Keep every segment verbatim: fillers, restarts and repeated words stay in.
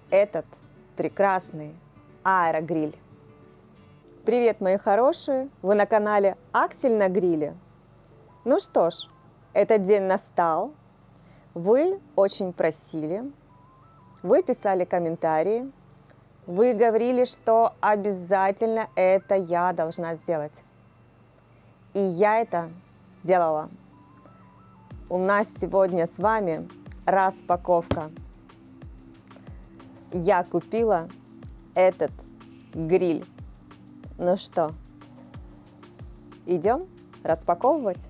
этот прекрасный аэрогриль. Привет, мои хорошие! Вы на канале Аксель на гриле. Ну что ж, этот день настал. Вы очень просили, вы писали комментарии, вы говорили, что обязательно это я должна сделать. И я это сделала. У нас сегодня с вами распаковка. Я купила этот гриль. Ну что, идем распаковывать?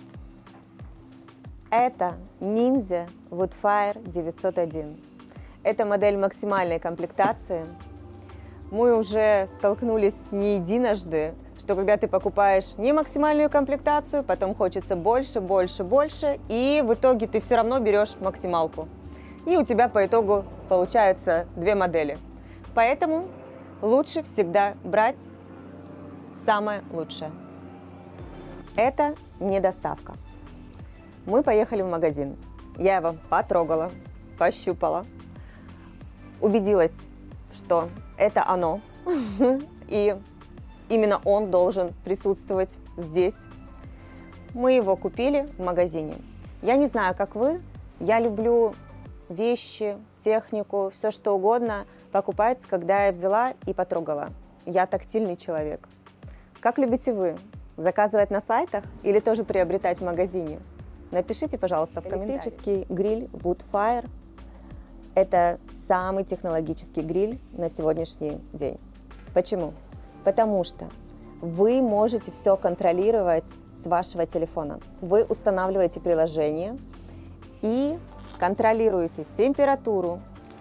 Это Ninja Woodfire девятьсот один. Это модель максимальной комплектации. Мы уже столкнулись не единожды, что когда ты покупаешь не максимальную комплектацию, потом хочется больше, больше, больше, и в итоге ты все равно берешь максималку. И у тебя по итогу получаются две модели. Поэтому лучше всегда брать самое лучшее. Это не доставка. Мы поехали в магазин. Я его потрогала, пощупала, убедилась, что это оно. И именно он должен присутствовать здесь. Мы его купили в магазине. Я не знаю, как вы, я люблю вещи, технику, все что угодно покупать, когда я взяла и потрогала. Я тактильный человек. Как любите вы? Заказывать на сайтах или тоже приобретать в магазине? Напишите, пожалуйста, в комментариях. Электрический гриль Woodfire – это самый технологический гриль на сегодняшний день. Почему? Потому что вы можете все контролировать с вашего телефона. Вы устанавливаете приложение и контролируете температуру,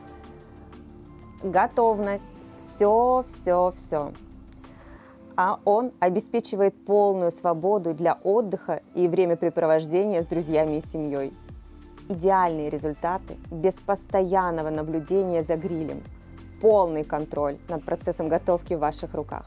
готовность, все, все, все. А он обеспечивает полную свободу для отдыха и времяпрепровождения с друзьями и семьей. Идеальные результаты без постоянного наблюдения за грилем. Полный контроль над процессом готовки в ваших руках.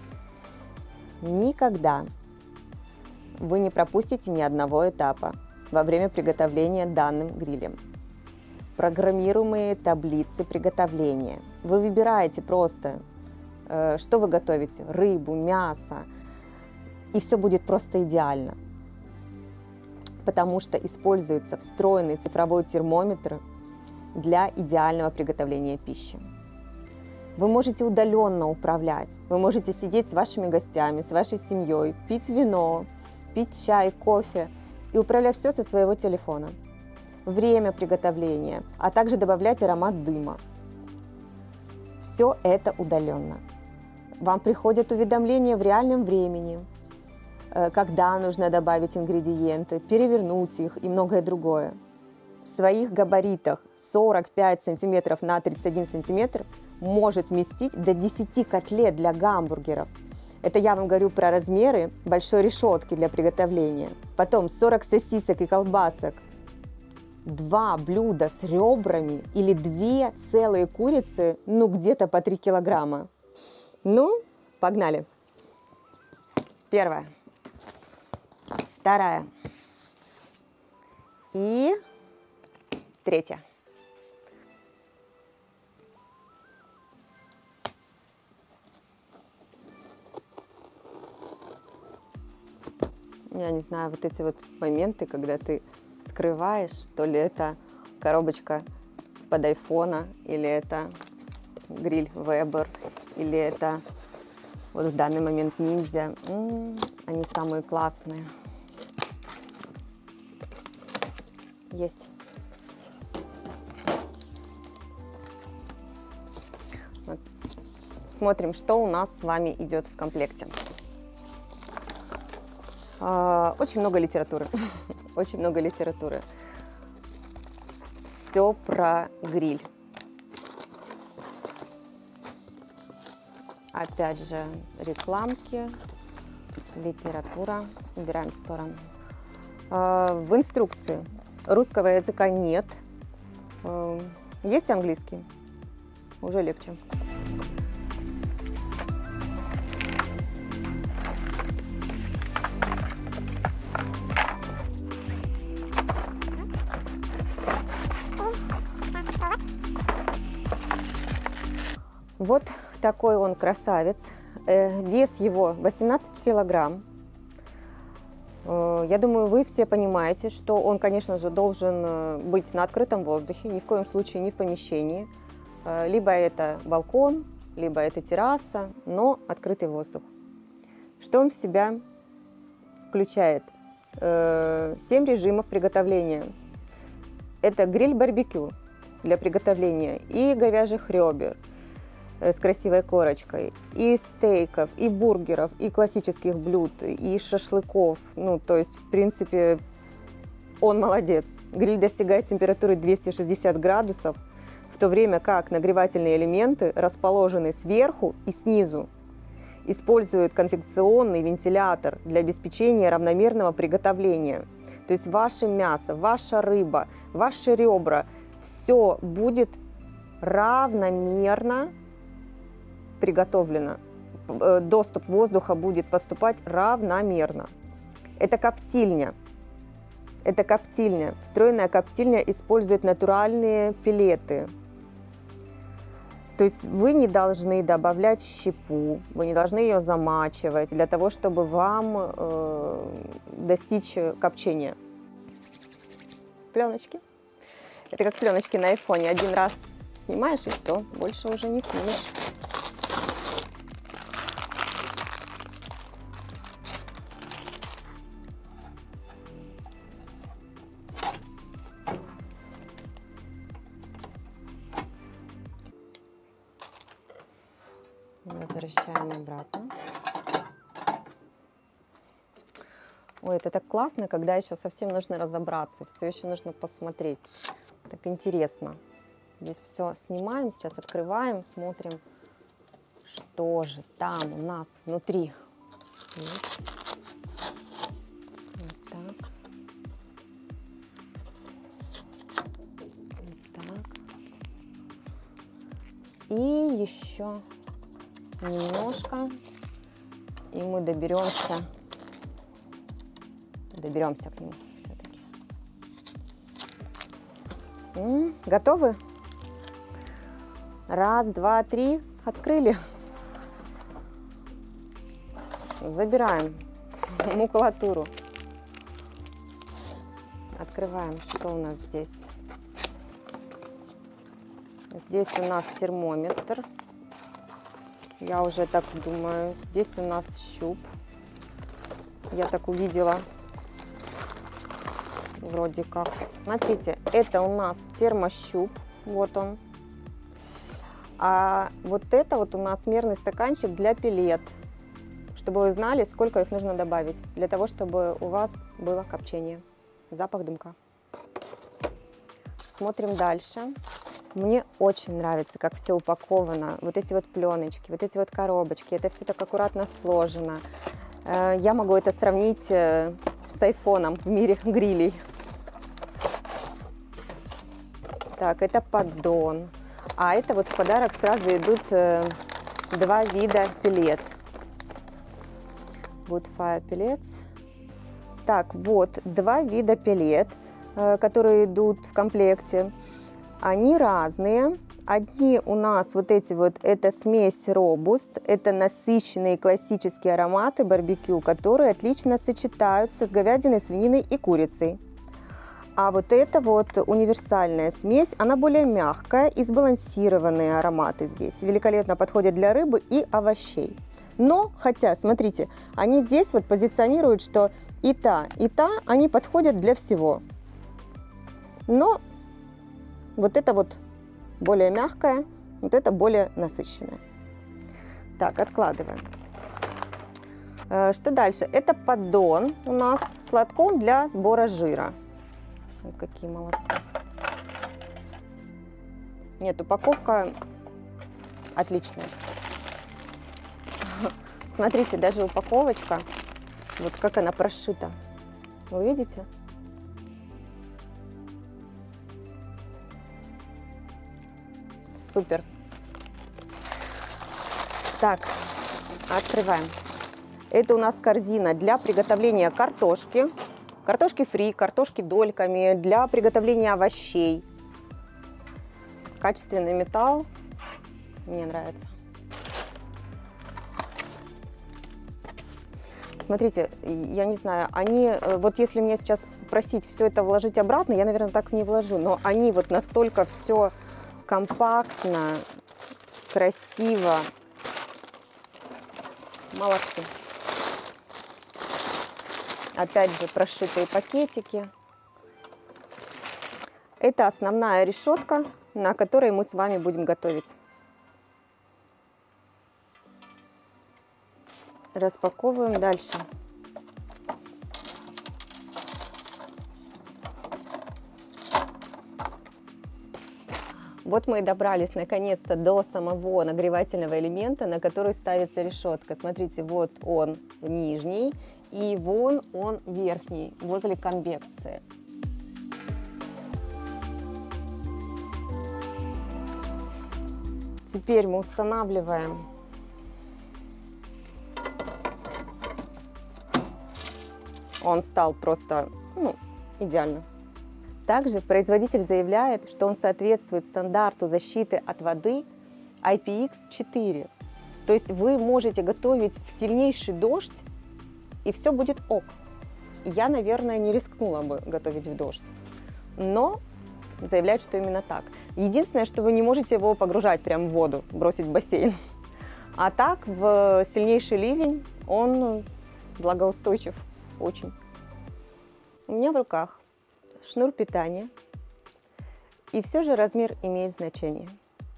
Никогда вы не пропустите ни одного этапа во время приготовления данным грилем. Программируемые таблицы приготовления. Вы выбираете просто, что вы готовите, рыбу, мясо, и все будет просто идеально. Потому что используется встроенный цифровой термометр для идеального приготовления пищи. Вы можете удаленно управлять, вы можете сидеть с вашими гостями, с вашей семьей, пить вино, пить чай, кофе и управлять все со своего телефона. Время приготовления, а также добавлять аромат дыма. Все это удаленно. Вам приходят уведомления в реальном времени, когда нужно добавить ингредиенты, перевернуть их и многое другое. В своих габаритах сорок пять сантиметров на тридцать один сантиметр может вместить до десяти котлет для гамбургеров. Это я вам говорю про размеры большой решетки для приготовления. Потом сорок сосисок и колбасок, два блюда с ребрами или две целые курицы, ну где-то по три килограмма. Ну, погнали. Первая. Вторая. И третья. Я не знаю, вот эти вот моменты, когда ты вскрываешь, то ли это коробочка из-под айфона, или это гриль Weber, или это вот в данный момент Ninja. М-м, они самые классные. Есть. Вот. Смотрим, что у нас с вами идет в комплекте. Очень много литературы, очень много литературы. Все про гриль. Опять же, рекламки, литература. Убираем в сторону. В инструкции русского языка нет. Есть английский? Уже легче. Вот такой он красавец. Вес его восемнадцать килограмм. Я думаю, вы все понимаете, что он, конечно же, должен быть на открытом воздухе, ни в коем случае не в помещении. Либо это балкон, либо это терраса, но открытый воздух. Что он в себя включает? семь режимов приготовления. Это гриль-барбекю для приготовления и говяжьих ребер с красивой корочкой, и стейков, и бургеров, и классических блюд, и шашлыков. Ну, то есть, в принципе, он молодец. Гриль достигает температуры двести шестьдесят градусов, в то время как нагревательные элементы расположены сверху и снизу. Использует конвекционный вентилятор для обеспечения равномерного приготовления. То есть ваше мясо, ваша рыба, ваши ребра, все будет равномерно приготовлено. Доступ воздуха будет поступать равномерно. Это коптильня. Это коптильня. Встроенная коптильня использует натуральные пелеты. То есть вы не должны добавлять щепу, вы не должны ее замачивать для того, чтобы вам э, достичь копчения. Пленочки. Это как пленочки на айфоне. Один раз снимаешь и все, больше уже не снимешь. Возвращаем обратно. Ой, это так классно, когда еще совсем нужно разобраться, все еще нужно посмотреть. Так интересно. Здесь все снимаем, сейчас открываем, смотрим, что же там у нас внутри. Вот, вот так. Вот так. И еще немножко, и мы доберемся, доберемся к нему все-таки. М-м, готовы? Раз, два, три, открыли. Забираем макулатуру. Открываем, что у нас здесь. Здесь у нас термометр. Я уже так думаю. Здесь у нас щуп. Я так увидела. Вроде как. Смотрите, это у нас термощуп. Вот он. А вот это вот у нас мерный стаканчик для пелет. Чтобы вы знали, сколько их нужно добавить. Для того, чтобы у вас было копчение. Запах дымка. Смотрим дальше. Мне очень нравится, как все упаковано. Вот эти вот пленочки, вот эти вот коробочки. Это все так аккуратно сложено. Я могу это сравнить с айфоном в мире грилей. Так, это поддон. А это вот в подарок сразу идут два вида пелет. Woodfire Pellets. Так, вот два вида пелет, которые идут в комплекте. Они разные. Одни у нас вот эти вот, это смесь робуст, это насыщенные классические ароматы барбекю, которые отлично сочетаются с говядиной, свининой и курицей. А вот это вот универсальная смесь, она более мягкая и сбалансированные ароматы здесь. Великолепно подходят для рыбы и овощей. Но, хотя, смотрите, они здесь вот позиционируют, что и та, и та, они подходят для всего. Но вот это вот более мягкое, вот это более насыщенное. Так, откладываем. Что дальше? Это поддон у нас с лотком для сбора жира. Вот какие молодцы. Нет, упаковка отличная. Смотрите, даже упаковочка, вот как она прошита. Вы видите? Супер. Так, открываем. Это у нас корзина для приготовления картошки. Картошки фри, картошки дольками, для приготовления овощей. Качественный металл. мне нравится. Смотрите, я не знаю, они, вот если меня сейчас просить все это вложить обратно, я, наверное, так не вложу, но они вот настолько все компактно, красиво. Молодцы. Опять же, прошитые пакетики. Это основная решетка, на которой мы с вами будем готовить. Распаковываем дальше. Вот мы и добрались наконец-то до самого нагревательного элемента, на который ставится решетка. Смотрите, вот он нижний и вон он верхний, возле конвекции. Теперь мы устанавливаем он стал просто ну, идеально. Также производитель заявляет, что он соответствует стандарту защиты от воды ай пи икс четыре. То есть вы можете готовить в сильнейший дождь, и все будет ок. Я, наверное, не рискнула бы готовить в дождь. Но заявляет, что именно так. Единственное, что вы не можете его погружать прямо в воду, бросить в бассейн. А так, в сильнейший ливень он влагоустойчив очень. У меня в руках шнур питания, и все же размер имеет значение.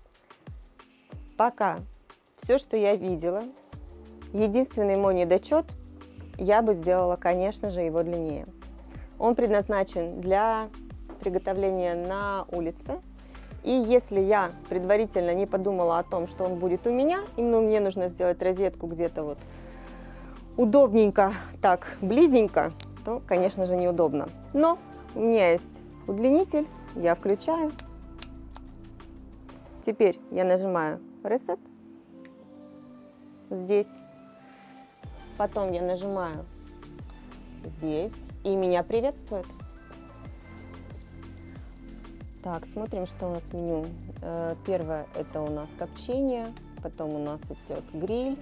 Пока все, что я видела, единственный мой недочет, я бы сделала, конечно же, его длиннее. Он предназначен для приготовления на улице, и если я предварительно не подумала о том, что он будет у меня, именно мне нужно сделать розетку где-то вот удобненько, так, близенько, то, конечно же, неудобно. Но у меня есть удлинитель, я включаю. Теперь я нажимаю Reset здесь. Потом я нажимаю здесь, и меня приветствует. Так, смотрим, что у нас в меню. Первое – это у нас копчение, потом у нас идет гриль,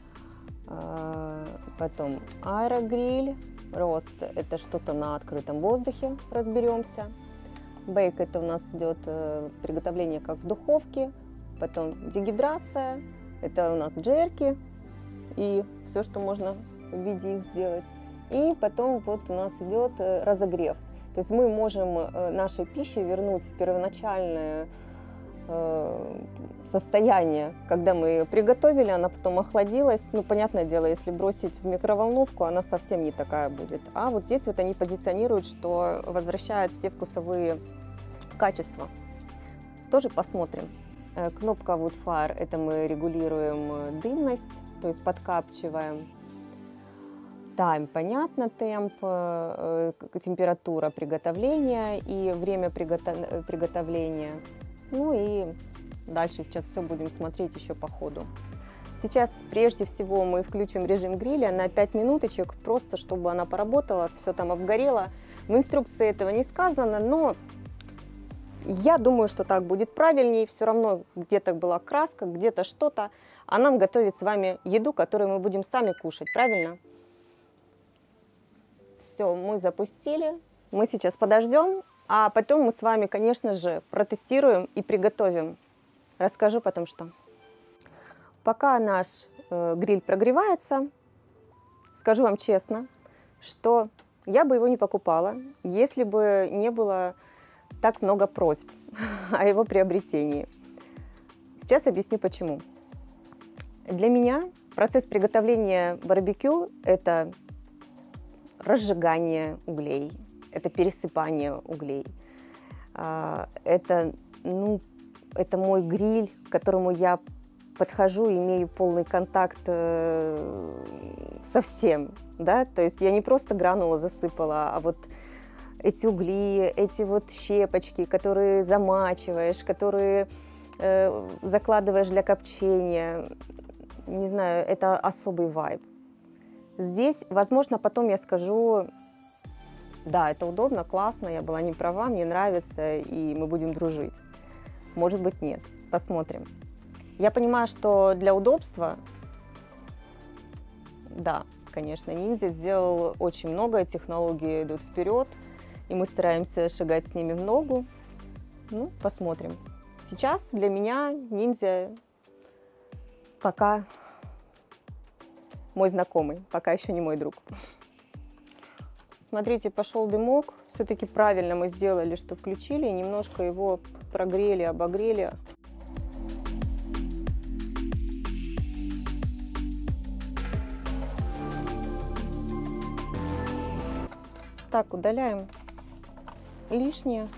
потом аэрогриль, рост – это что-то на открытом воздухе, разберемся. Бейк – это у нас идет приготовление как в духовке, потом дегидрация, это у нас джерки и все, что можно в виде их сделать. И потом вот у нас идет разогрев. То есть мы можем нашей пище вернуть в первоначальное состояние, когда мы ее приготовили, она потом охладилась. Ну, понятное дело, если бросить в микроволновку, она совсем не такая будет. А вот здесь вот они позиционируют, что возвращают все вкусовые качества. Тоже посмотрим. Кнопка Woodfire, это мы регулируем дымность, то есть подкапчиваем. Тайм, понятно, темп, температура приготовления и время приготов... приготовления. Ну и дальше сейчас все будем смотреть еще по ходу. Сейчас прежде всего мы включим режим гриля на пять минуточек, просто чтобы она поработала, все там обгорело. В инструкции этого не сказано, но я думаю, что так будет правильнее. Все равно где-то была краска, где-то что-то. А нам готовить с вами еду, которую мы будем сами кушать, правильно? Все, мы запустили. Мы сейчас подождем, а потом мы с вами, конечно же, протестируем и приготовим. Расскажу потом, что. Пока наш э, гриль прогревается, скажу вам честно, что я бы его не покупала, если бы не было так много просьб о его приобретении. Сейчас объясню почему. Для меня процесс приготовления барбекю – это разжигание углей, это пересыпание углей, это, ну, это мой гриль, к которому я подхожу, имею полный контакт со всем, да, то есть я не просто гранулы засыпала, а вот эти угли, эти вот щепочки, которые замачиваешь, которые э, закладываешь для копчения, не знаю, это особый вайб. Здесь, возможно, потом я скажу, да, это удобно, классно, я была не права, мне нравится, и мы будем дружить. Может быть, нет, посмотрим. Я понимаю, что для удобства, да, конечно, Ninja сделал очень много, технологии идут вперед, и мы стараемся шагать с ними в ногу. Ну, посмотрим. Сейчас для меня Ninja пока мой знакомый, пока еще не мой друг. Смотрите, пошел дымок. Все-таки правильно мы сделали, что включили, и немножко его прогрели, обогрели. Так, удаляем лишнее.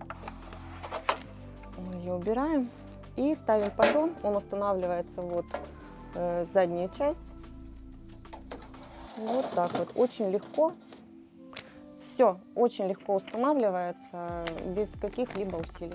Мы ее убираем и ставим поддон. Он устанавливается вот э, задняя часть. Вот так вот, очень легко. Все очень легко устанавливается, без каких-либо усилий.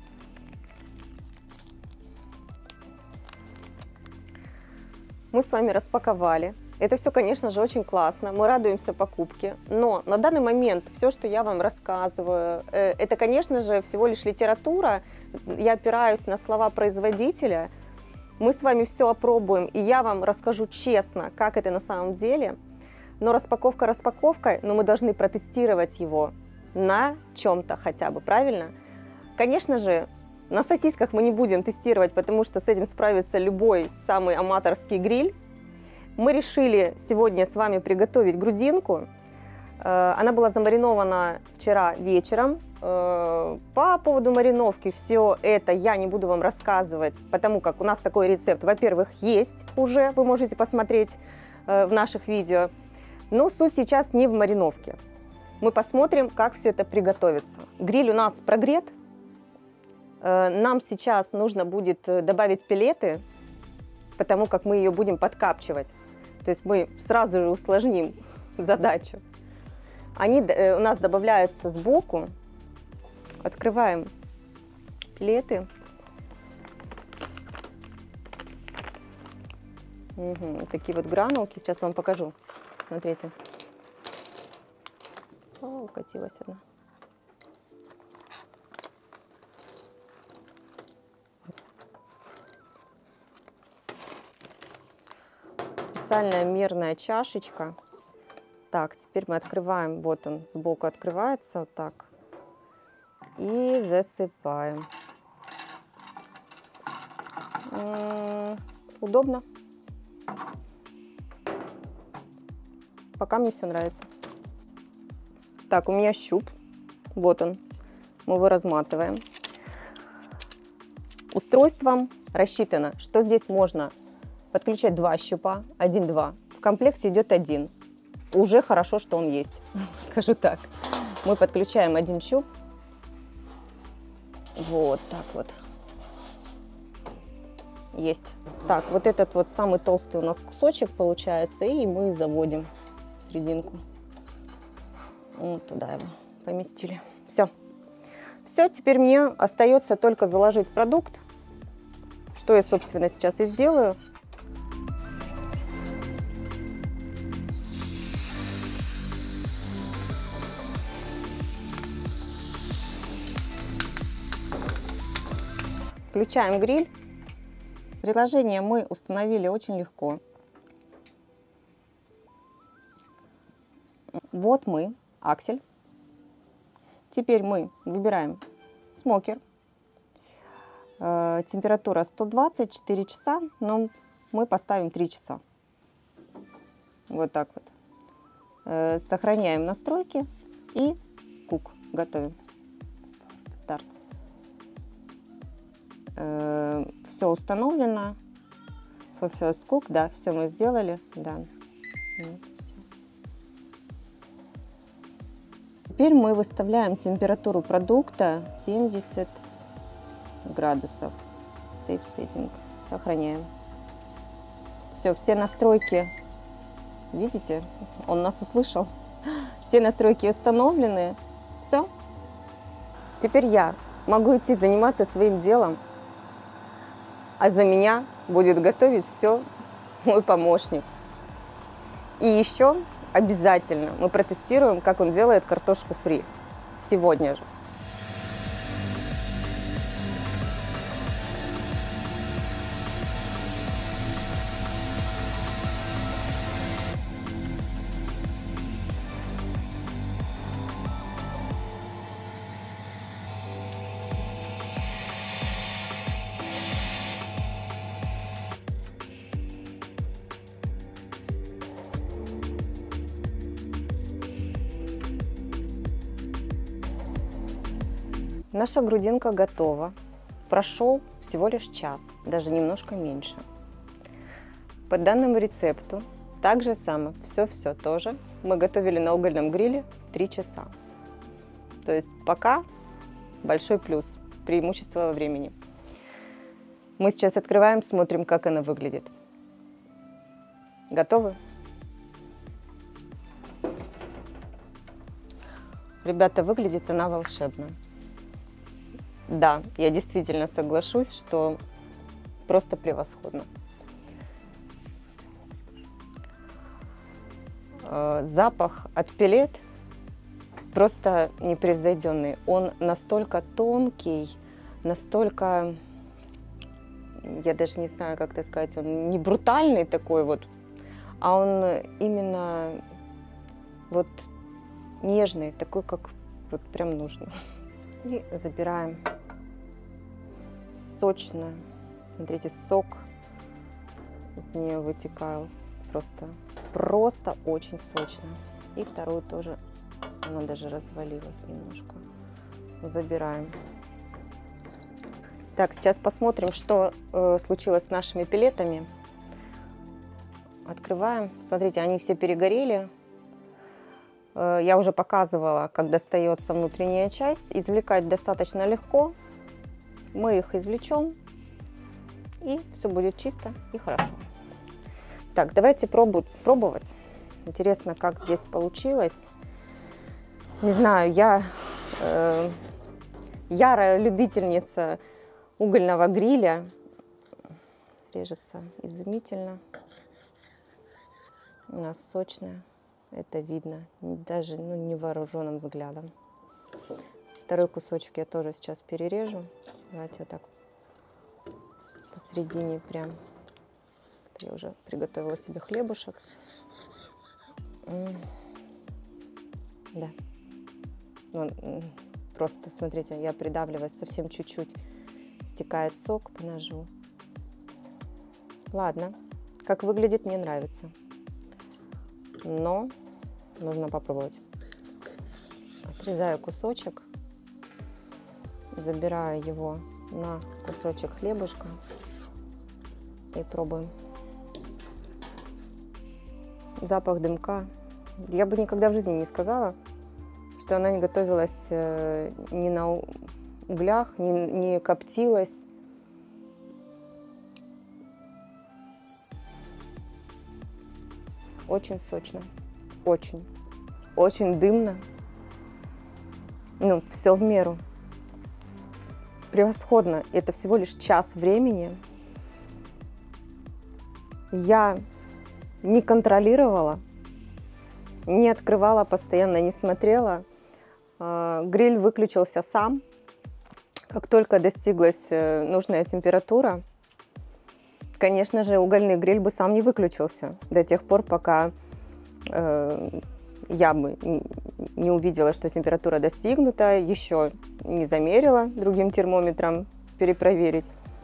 Мы с вами распаковали. Это все, конечно же, очень классно. Мы радуемся покупке. Но на данный момент все, что я вам рассказываю, это, конечно же, всего лишь литература. Я опираюсь на слова производителя. Мы с вами все опробуем, и я вам расскажу честно, как это на самом деле. Но распаковка распаковкой, но мы должны протестировать его на чем-то хотя бы, правильно? Конечно же, на сосисках мы не будем тестировать, потому что с этим справится любой самый аматорский гриль. Мы решили сегодня с вами приготовить грудинку. Она была замаринована вчера вечером. По поводу мариновки все это я не буду вам рассказывать, потому как у нас такой рецепт, во-первых, есть уже, вы можете посмотреть в наших видео. Но суть сейчас не в мариновке. Мы посмотрим, как все это приготовится. Гриль у нас прогрет. Нам сейчас нужно будет добавить пилеты, потому как мы ее будем подкапчивать. То есть мы сразу же усложним задачу. Они у нас добавляются сбоку. Открываем пилеты. Угу, такие вот гранулки. Сейчас вам покажу. Смотрите. О, укатилась одна. Специальная мерная чашечка. Так, теперь мы открываем. Вот он сбоку открывается вот так. И засыпаем. М-м, удобно. Пока мне все нравится. Так, у меня щуп. Вот он. Мы его разматываем. Устройством рассчитано, что здесь можно подключать два щупа. Один-два. В комплекте идет один. Уже хорошо, что он есть. Скажу так. Мы подключаем один щуп. Вот так вот. Есть. Так, вот этот вот самый толстый у нас кусочек получается. И мы заводим серединку. Вот туда его поместили. Все. Все, теперь мне остается только заложить продукт, что я, собственно, сейчас и сделаю. Включаем гриль. Приложение мы установили очень легко. Вот мы, аксель. Теперь мы выбираем смокер. Э, температура сто двадцать, четыре часа, но мы поставим три часа. Вот так вот. Э, сохраняем настройки и кук. Готовим. Старт. Э, все установлено. For first cook, да, все мы сделали. Да. Теперь мы выставляем температуру продукта семьдесят градусов. Save setting. Сохраняем. Все, все настройки, видите, он нас услышал. Все настройки установлены. Все. Теперь я могу идти заниматься своим делом, а за меня будет готовить все мой помощник. И еще обязательно мы протестируем, как он делает картошку фри сегодня же. наша грудинка готова. Прошел всего лишь час, даже немножко меньше. По данному рецепту, так же самое, все-все тоже, мы готовили на угольном гриле три часа. То есть пока большой плюс, преимущество во времени. Мы сейчас открываем, смотрим, как она выглядит. Готовы? Ребята, выглядит она волшебно. Да, я действительно соглашусь, что просто превосходно. Запах от пеллет просто непревзойденный. Он настолько тонкий, настолько, я даже не знаю, как это сказать, он не брутальный такой вот, а он именно вот нежный, такой, как вот прям нужно. И забираем сочно. Смотрите, сок из нее вытекал. Просто, просто очень сочно. И вторую тоже, она даже развалилась немножко. Забираем. Так, сейчас посмотрим, что э, случилось с нашими пеллетами. Открываем. Смотрите, они все перегорели. Э, я уже показывала, как достается внутренняя часть. Извлекать достаточно легко. Мы их извлечем, и все будет чисто и хорошо. Так, давайте пробу пробовать. Интересно, как здесь получилось. Не знаю, я э, ярая любительница угольного гриля. Режется изумительно. У нас сочная. Это видно даже ну, невооруженным взглядом. Второй кусочек я тоже сейчас перережу. Давайте вот так посередине прям. Я уже приготовила себе хлебушек. Да. Он, просто, смотрите, я придавливаю совсем чуть-чуть. Стекает сок по ножу. Ладно. Как выглядит, мне нравится. Но нужно попробовать. Отрезаю кусочек. Забираю его на кусочек хлебушка. И пробуем. Запах дымка. Я бы никогда в жизни не сказала, что она не готовилась э, ни на углях, ни, не коптилась. Очень сочно. Очень. Очень дымно. Ну, все в меру. Превосходно. Это всего лишь час времени. Я не контролировала, не открывала постоянно, не смотрела. Гриль выключился сам. Как только достиглась нужная температура, конечно же, угольный гриль бы сам не выключился до тех пор, пока я бы не увидела, что температура достигнута, еще не замерила другим термометром, перепроверить.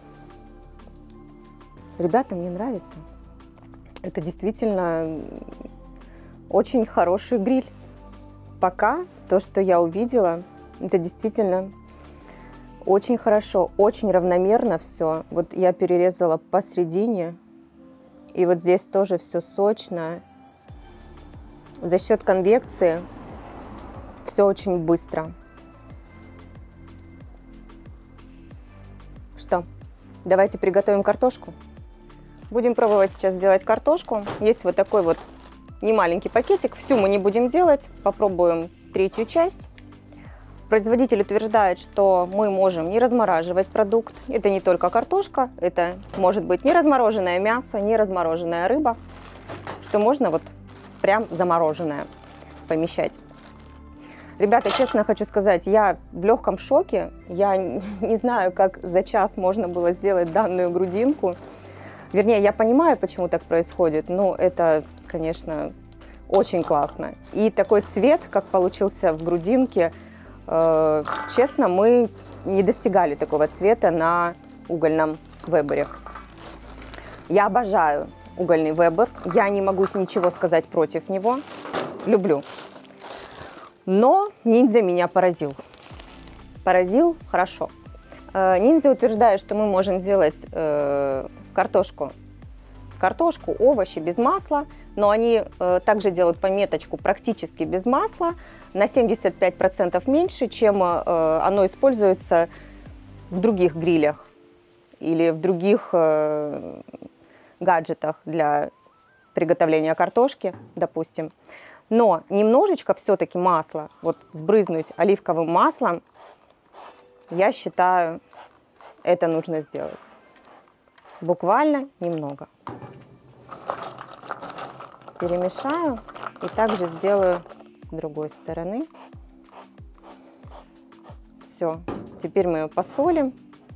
Ребята, мне нравится. Это действительно очень хороший гриль. Пока то, что я увидела, это действительно очень хорошо, очень равномерно все. Вот я перерезала посередине, и вот здесь тоже все сочно. За счет конвекции все очень быстро. Что, давайте приготовим картошку. Будем пробовать сейчас сделать картошку. Есть вот такой вот немаленький пакетик. Всю мы не будем делать. Попробуем третью часть. Производитель утверждает, что мы можем не размораживать продукт. Это не только картошка. Это может быть не размороженное мясо, не размороженная рыба. Что можно вот прям замороженное помещать. Ребята, честно хочу сказать, я в легком шоке. Я не знаю, как за час можно было сделать данную грудинку. Вернее, я понимаю, почему так происходит, но это, конечно, очень классно. И такой цвет, как получился в грудинке, э, честно, мы не достигали такого цвета на угольном вебере. Я обожаю угольный вебер, я не могу ничего сказать против него, люблю. Но ниндзя меня поразил. поразил хорошо. Ниндзя утверждает, что мы можем делать э, картошку, картошку, овощи без масла, но они э, также делают пометочку практически без масла, на семьдесят пять процентов меньше, чем э, оно используется в других грилях или в других э, гаджетах для приготовления картошки, допустим. Но немножечко все-таки масла, вот сбрызнуть оливковым маслом, я считаю, это нужно сделать. Буквально немного. Перемешаю и также сделаю с другой стороны. Все. Теперь мы ее посолим.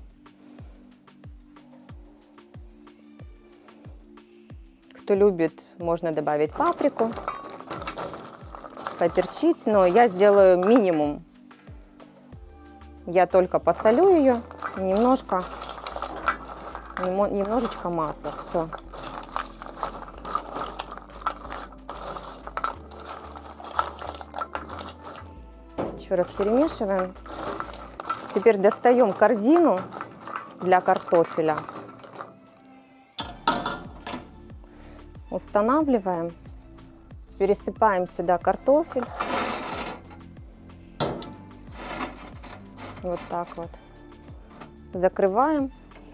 Кто любит, можно добавить паприку, поперчить, но я сделаю минимум. Я только посолю ее, немножко, немножечко масла, все. Еще раз перемешиваем. Теперь достаем корзину для картофеля. Устанавливаем. Пересыпаем сюда картофель. Вот так вот. Закрываем.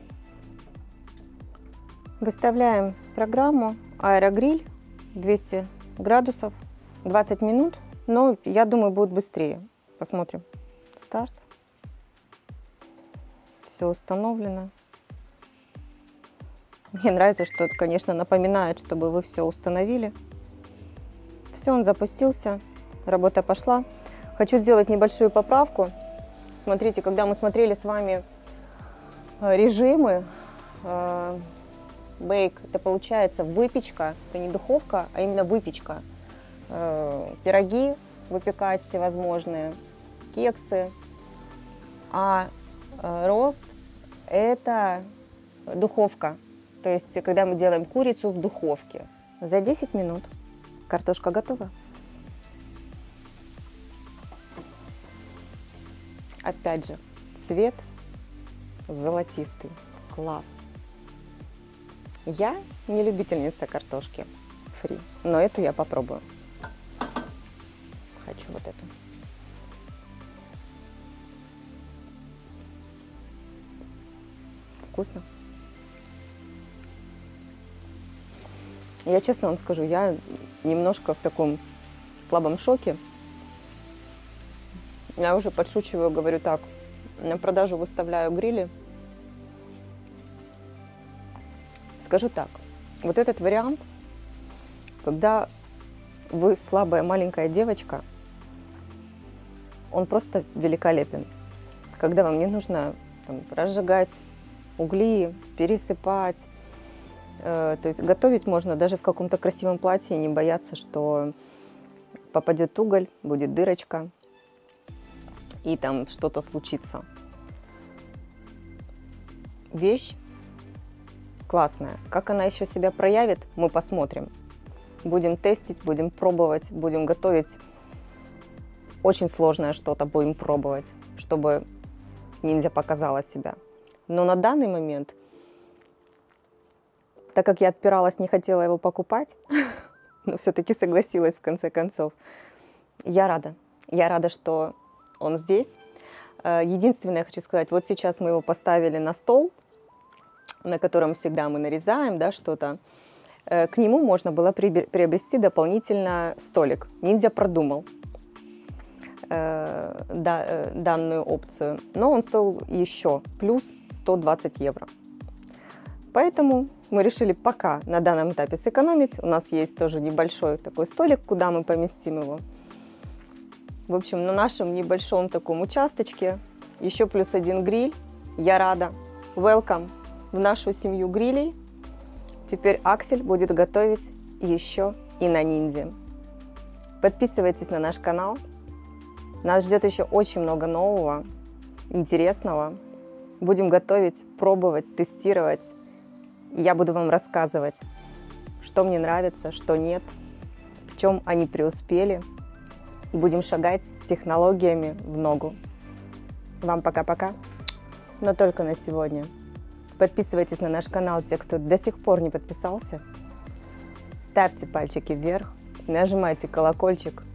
Выставляем программу аэрогриль двести градусов, двадцать минут. Но я думаю, будет быстрее. Посмотрим. Старт. Все установлено. Мне нравится, что это, конечно, напоминает, чтобы вы все установили. Все, он запустился. Работа пошла. Хочу сделать небольшую поправку. Смотрите, когда мы смотрели с вами режимы, бейк, это получается выпечка, это не духовка, а именно выпечка. Пироги выпекать всевозможные, кексы, а рост – это духовка, то есть когда мы делаем курицу в духовке. За десять минут картошка готова. Опять же, цвет золотистый, класс. Я не любительница картошки фри, но эту я попробую. Хочу вот эту. Вкусно. Я честно вам скажу, я немножко в таком слабом шоке. Я уже подшучиваю, говорю так, на продажу выставляю грили. Скажу так, вот этот вариант, когда вы слабая маленькая девочка, он просто великолепен. Когда вам не нужно там, разжигать угли, пересыпать. Э, то есть готовить можно даже в каком-то красивом платье, не бояться, что попадет уголь, будет дырочка, и там что-то случится. Вещь классная. Как она еще себя проявит, мы посмотрим. Будем тестить, будем пробовать, будем готовить. Очень сложное что-то будем пробовать, чтобы ниндзя показала себя. Но на данный момент, так как я отпиралась, не хотела его покупать, но все-таки согласилась в конце концов, я рада. Я рада, что он здесь. Единственное, я хочу сказать, вот сейчас мы его поставили на стол, на котором всегда мы нарезаем, да, что-то. К нему можно было приобрести дополнительно столик. Ниндзя продумал э, да, э, данную опцию, но он стоил еще плюс сто двадцать евро. Поэтому мы решили пока на данном этапе сэкономить. У нас есть тоже небольшой такой столик, куда мы поместим его. В общем, на нашем небольшом таком участочке еще плюс один гриль. Я рада. Welcome в нашу семью грилей. Теперь Аксель будет готовить еще и на ниндзя. Подписывайтесь на наш канал. Нас ждет еще очень много нового, интересного. Будем готовить, пробовать, тестировать. Я буду вам рассказывать, что мне нравится, что нет, в чем они преуспели. И будем шагать с технологиями в ногу. Вам пока-пока, но только на сегодня. Подписывайтесь на наш канал, те, кто до сих пор не подписался. Ставьте пальчики вверх, нажимайте колокольчик.